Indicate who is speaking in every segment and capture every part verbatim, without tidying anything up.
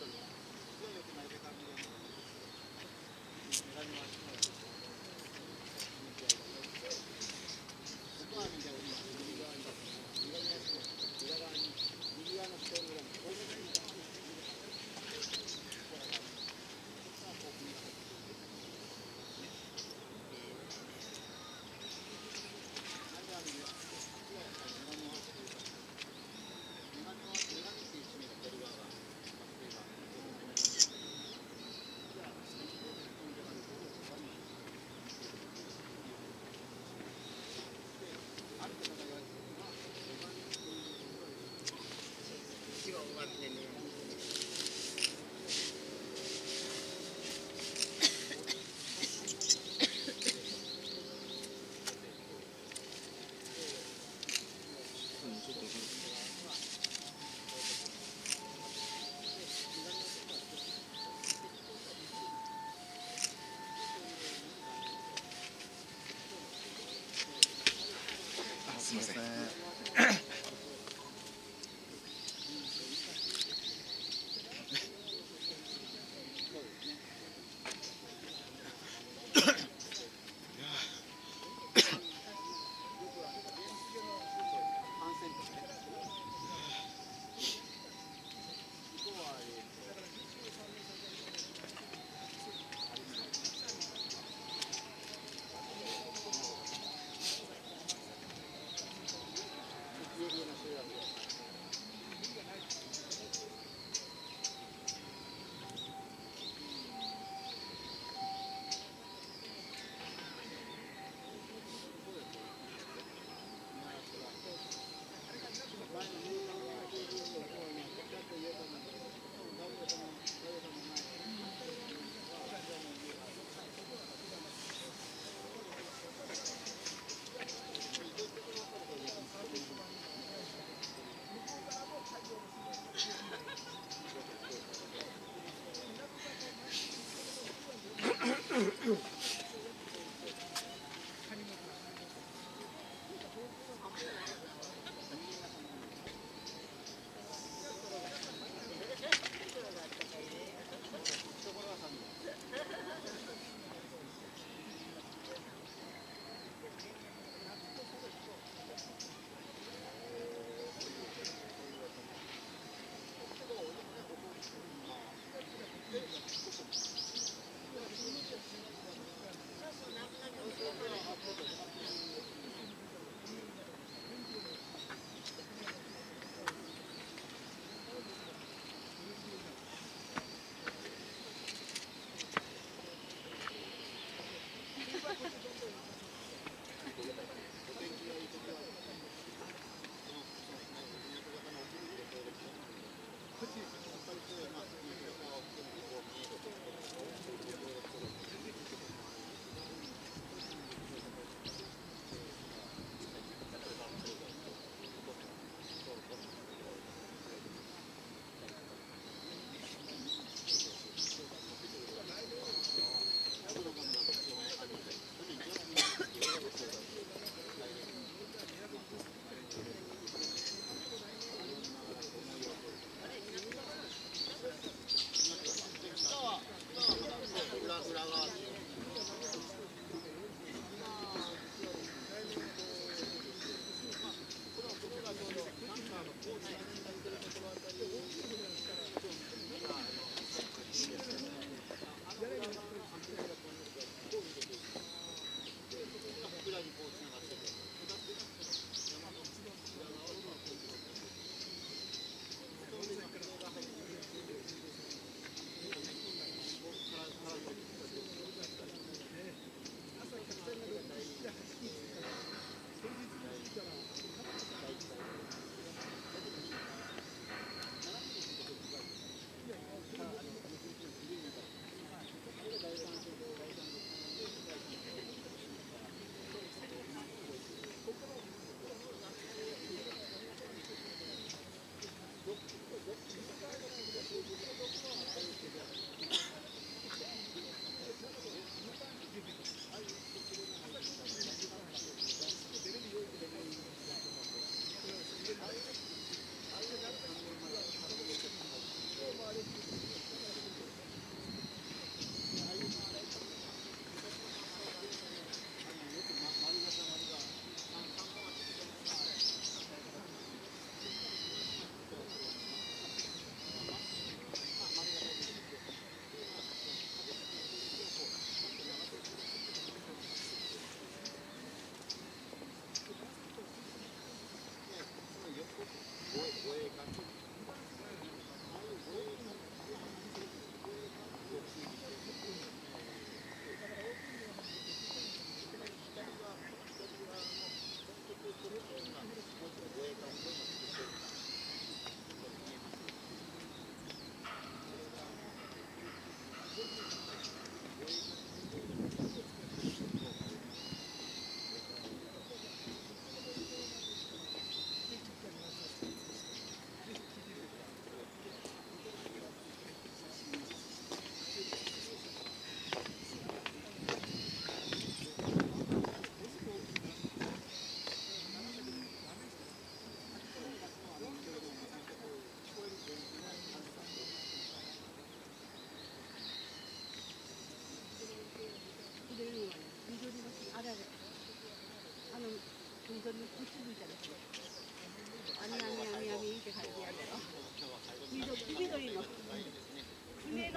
Speaker 1: すみません。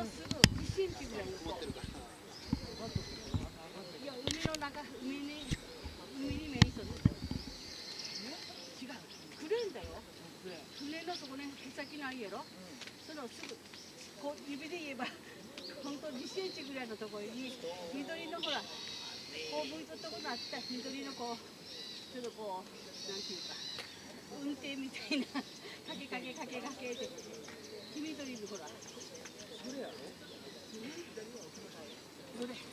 Speaker 1: のすぐいちセンチぐらいの子。いや、海の中、海に、海に面してる。違う、クレーンだよ。クレーンのところに毛先ないやろ。そのすぐ、こう指で言えば、本当にセンチぐらいのところに、緑のほら、こう向いたところにあった、緑のこう、ちょっとこう、なんていうか、運転みたいな、かけかけかけかけで、黄緑のほら。どれやろ？どれ？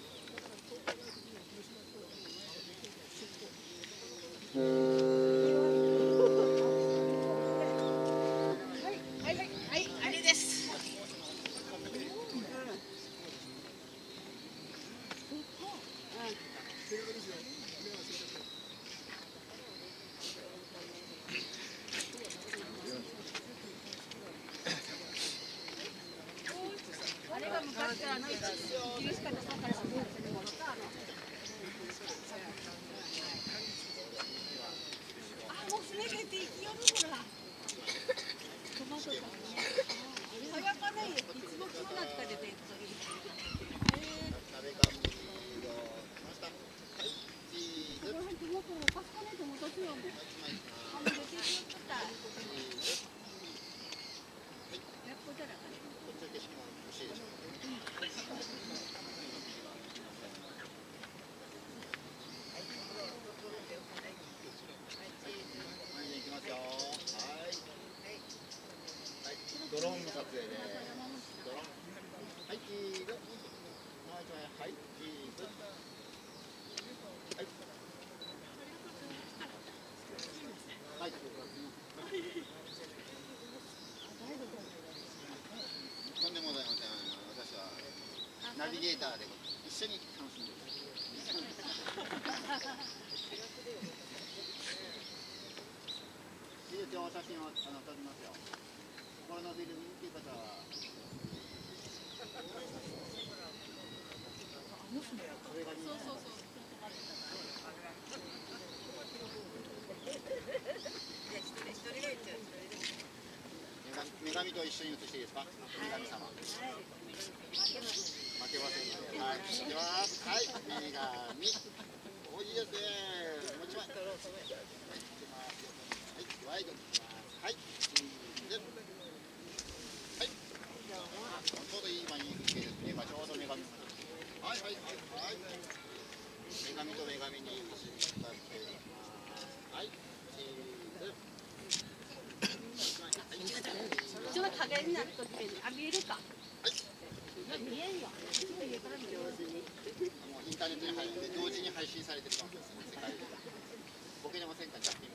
Speaker 1: あれが昔からの一流しか出さなかったものとあのあ、もうすね毛って生きよるほらトマトか早かないよいつもこうなったでベッドにこの辺トマトをパスカネトマト強いもんあの出てきよったやっこじゃなかね
Speaker 2: ドローンの撮影で、ドローン、はい、チーズ、もう一枚、はい、チーズ、はい、はい、とんでもございません。私はナビゲーターで一緒に楽しんでいます。一応写真をあの撮りますよ。心のフィルムっていう方は。そうそうそう。女神と一緒に写していいですか。女神様。負けませんので。はい。では、はい。女神。おいいですね。もう一枚。はい。ワイド。はい。で。はい。ちょうどいい今いい風景ですね。今ちょうど女神。はいはいはいはい。女神と女神に一緒に使っていきます。はい。チーズ。
Speaker 1: ちょっと影になっとってあ見えるか。はい。見えんよ。すぐ家から見れますね。も
Speaker 2: うインターネットに入って同時に配信されてるわけですね。世界で。ボケでもせんかちゃって今。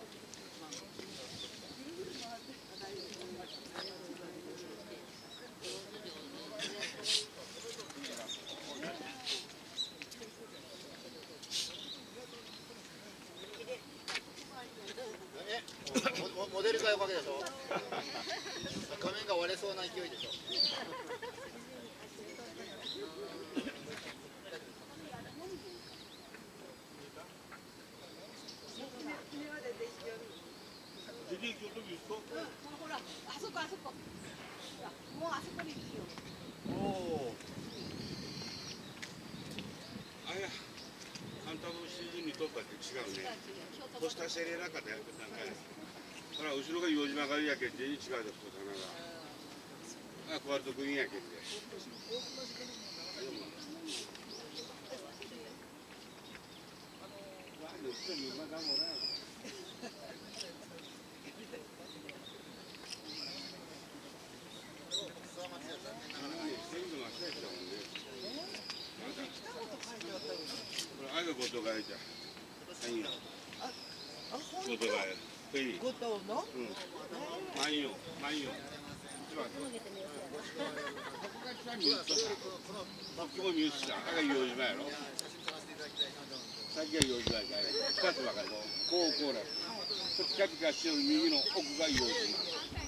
Speaker 2: モデルがおかげでしょ。画面が割れそうな勢いでしょ。
Speaker 1: ほら、あそこあそこ。もうあそこに行くよ。
Speaker 2: おお。
Speaker 3: あや、カンタブシーズンにとったって違うね。コスタセレラかでやるなんか。ほら後ろが洋島がいやけんで違うですと棚が。あ、クワルトグリーンやけんで。あれがごとがいじゃ。いいよ。ごとがい。フェリー。
Speaker 4: ごとの？
Speaker 3: うん。万葉、万葉。一番。ここ見るしさ、あれが洋島やろ。先が洋島やから、二つ分かる。こうこうだ。ピカピカしてる右の奥が洋島。